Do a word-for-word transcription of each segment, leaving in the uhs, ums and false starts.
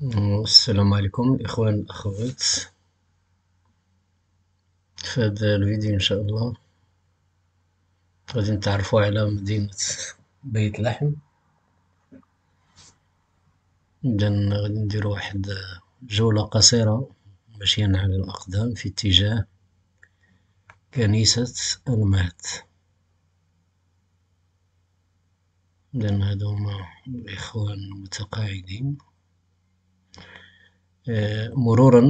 السلام عليكم الإخوان والأخوات. في هذا الفيديو إن شاء الله غادي نتعرفوا على مدينة بيت لحم. إذا غادي نديرو واحد جولة قصيرة مشيا على الأقدام في اتجاه كنيسة المهد. إذا هادو هما الإخوان المتقاعدين. آه، مرورا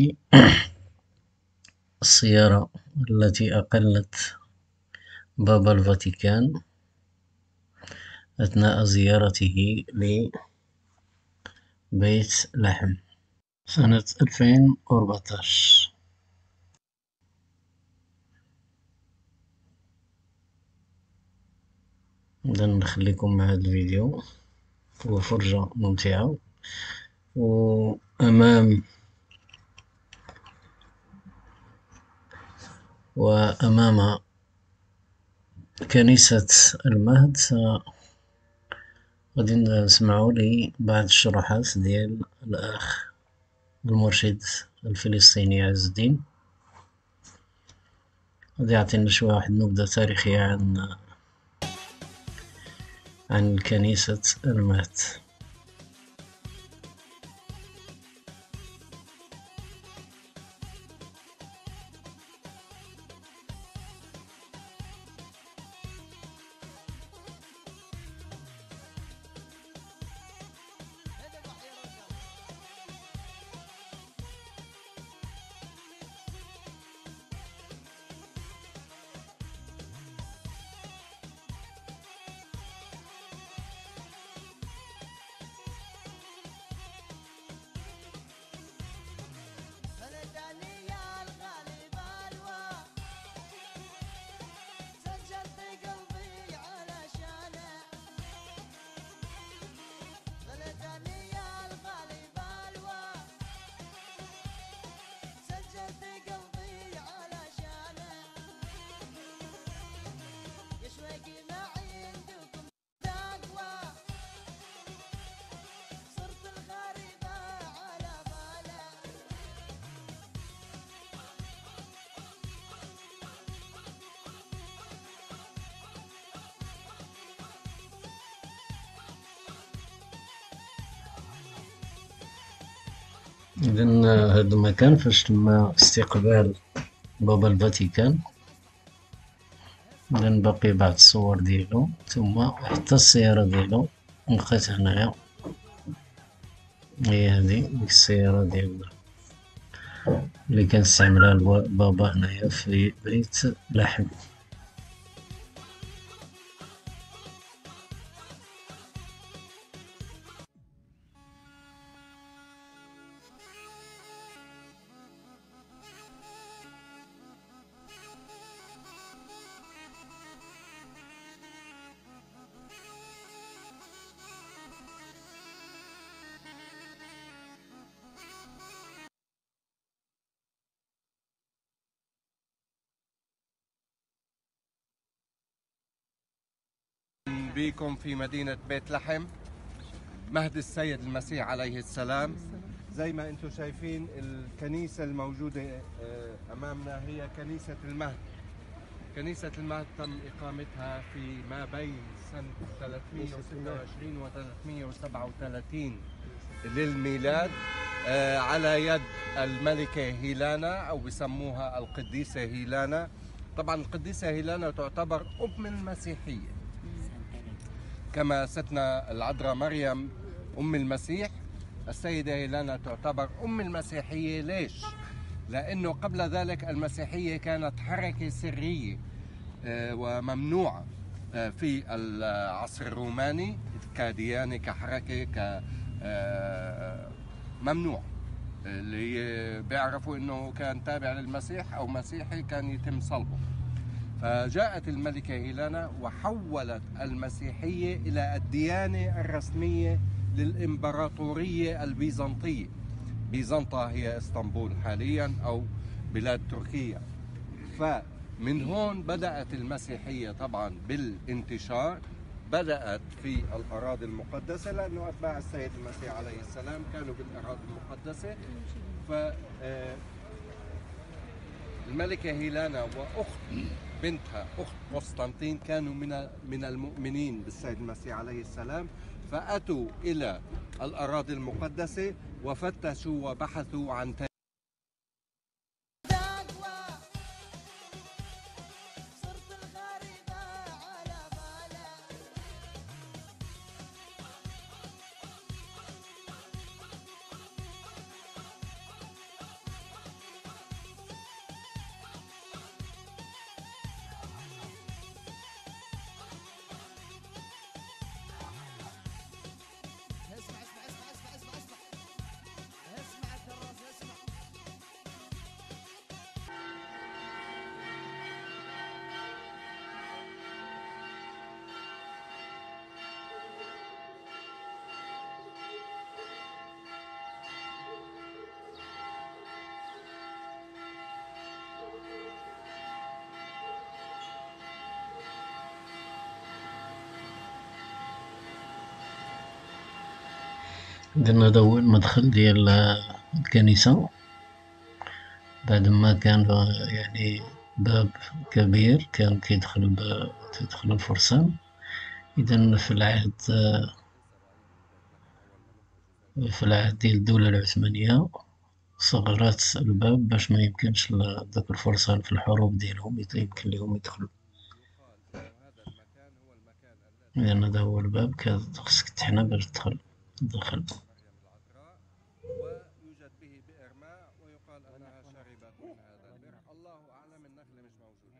بالسيارة التي أقلت بابا الفاتيكان أثناء زيارته لبيت لحم سنة ألفين وأربعتاش. إذا نخليكم مع هذا الفيديو، هو فرجة ممتعة. وأمام وأمام كنيسة المهد غادي نسمعوا لبعض الشروحات ديال الأخ المرشد الفلسطيني عز الدين. غادي يعطينا شوية واحد النبذة تاريخية عن عن كنيسة المهد. إذا هذا المكان فاش تم استقبال بابا الفاتيكان. إذا باقي بعض الصور ديالو، ثم حتى السيارة ديالو لقيت هنايا. هي هادي ديك السيارة ديال اللي كان استعملها بابا هنايا في بيت لحم. بكم في مدينة بيت لحم، مهد السيد المسيح عليه السلام. زي ما انتم شايفين الكنيسة الموجودة أمامنا هي كنيسة المهد. كنيسة المهد تم إقامتها في ما بين سنة ثلاثمئة وستة وعشرين و ثلاثمئة وسبعة وثلاثين للميلاد على يد الملكة هيلانا، أو بسموها القديسة هيلانا. طبعا القديسة هيلانا تعتبر أم المسيحية، كما ستنا العذراء مريم أم المسيح. السيدة هيلانا تعتبر أم المسيحية. ليش؟ لأنه قبل ذلك المسيحية كانت حركة سرية وممنوعة في العصر الروماني كديانة، كحركة، كممنوع. اللي بيعرفوا أنه كان تابع للمسيح أو مسيحي كان يتم صلبه. فجاءت الملكة هيلانا وحولت المسيحية إلى الديانة الرسمية للإمبراطورية البيزنطية. بيزنطة هي اسطنبول حاليا أو بلاد تركيا. فمن هون بدأت المسيحية طبعا بالانتشار بدأت في الأراضي المقدسة، لأنه أتباع السيد المسيح عليه السلام كانوا بالأراضي المقدسة. ف الملكة هيلانا وأخت بنتها أخت قسطنطين كانوا من من المؤمنين بالسيد المسيح عليه السلام، فأتوا إلى الأراضي المقدسة وفتشوا وبحثوا عن إذن هذا هو المدخل ديال الكنيسة، بعد ما كان يعني باب كبير كان كيدخل تيدخل الفرسان. إذن في العهد في العهد ديال الدولة العثمانية صغرات الباب باش ما يمكنش لدوك الفرسان في الحروب ديالهم يمكن ليهم يدخلوا. إذن هذا هو الباب، خصك تحنا باش تدخل تدخل. ويوجد به بئر ماء ويقال أنها شربت من هذا البئر. الله أعلم، النخل مش موجود.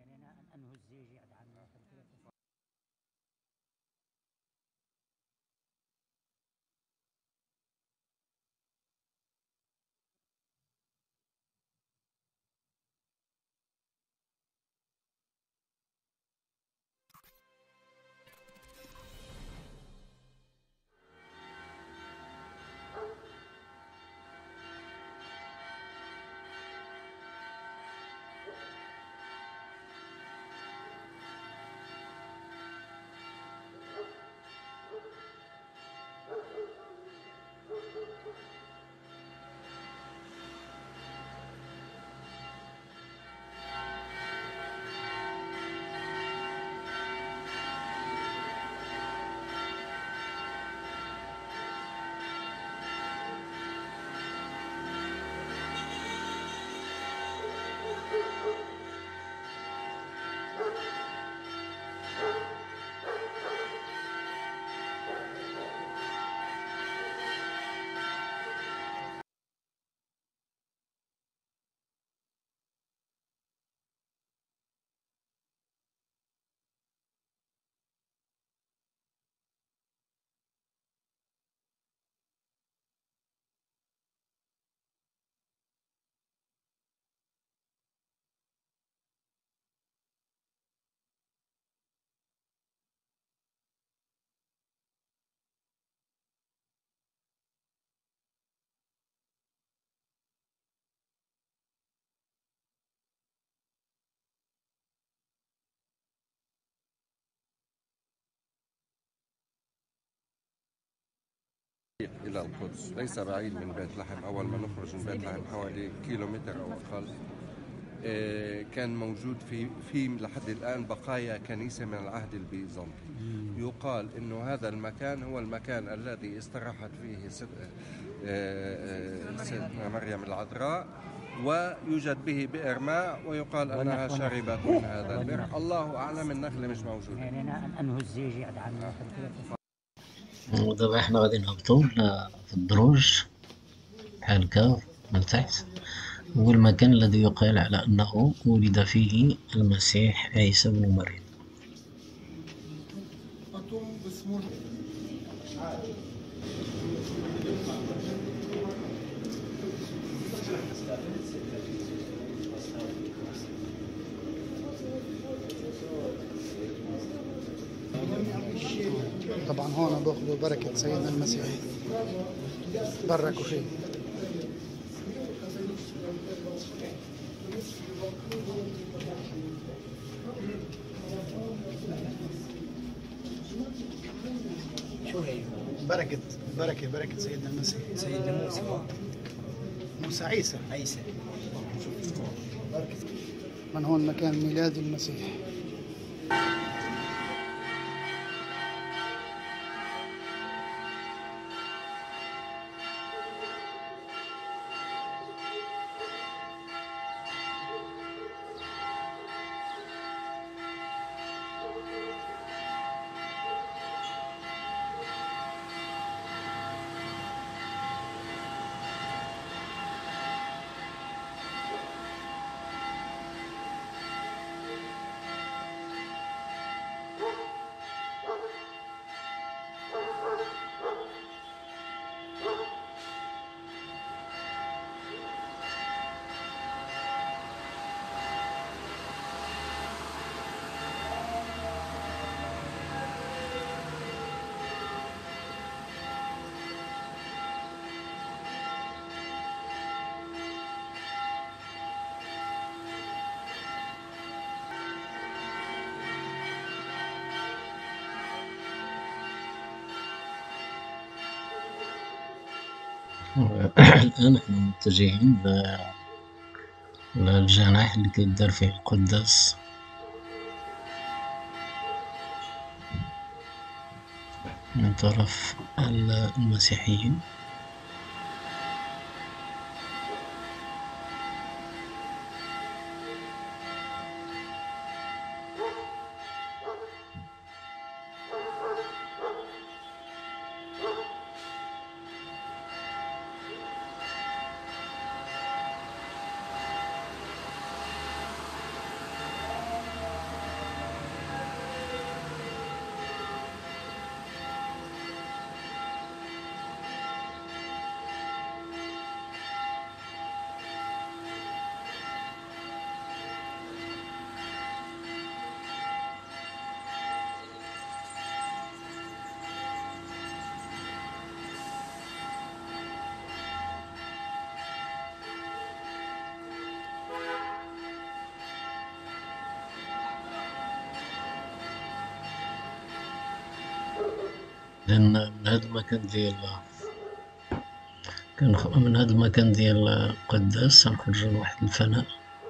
إلى القدس ليس بعيد من بيت لحم. أول ما نخرج من بيت لحم حوالي كيلومتر أو أقل. كان موجود في في لحد الآن بقايا كنيسة من العهد البيزنطي. يقال إنه هذا المكان هو المكان الذي استراحت فيه سيدنا مريم العذراء، ويوجد به بئر ماء ويقال أنها شربت من هذا البئر. الله أعلم، النخل مش موجود. أنه الزيج يقعد عنا. ودابا حنا غادي نهبطو في الدروج بحال هكا من تحت. هو المكان الذي يقال على أنه ولد فيه المسيح عيسى بن مريم. طبعا هون باخذوا بركة سيدنا المسيح، بركوا فيه. بركة بركة بركة سيدنا المسيح. سيدنا موسى موسى عيسى. عيسى. من هون مكان ميلاد المسيح. الآن احنا متجهين للجناح اللي كيدار فيه القداس. من طرف المسيحيين. لأن من هذا المكان ديال كان من هذا المكان ديال القداس غنخرجو لواحد الفناء.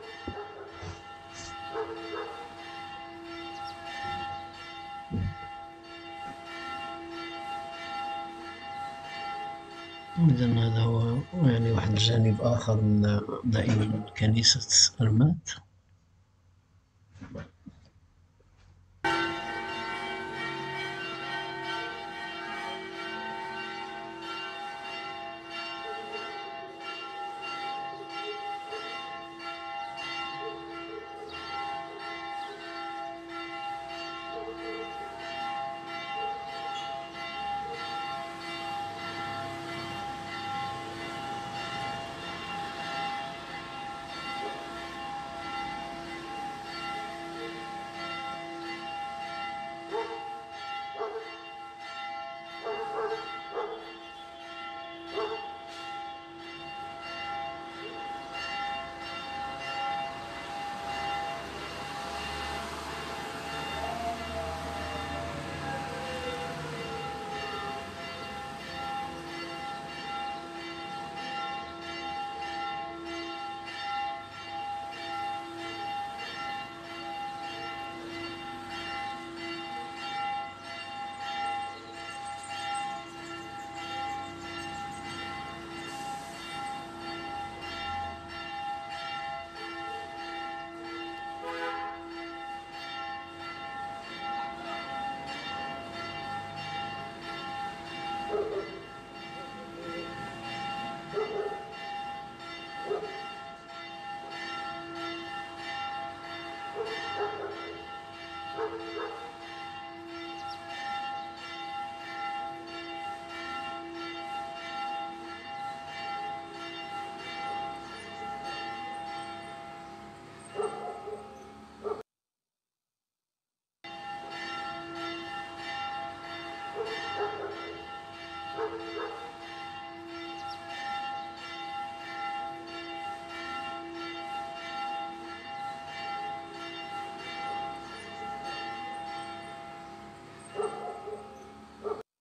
إذن هذا هو يعني واحد الجانب آخر من دائما كنيسة المات.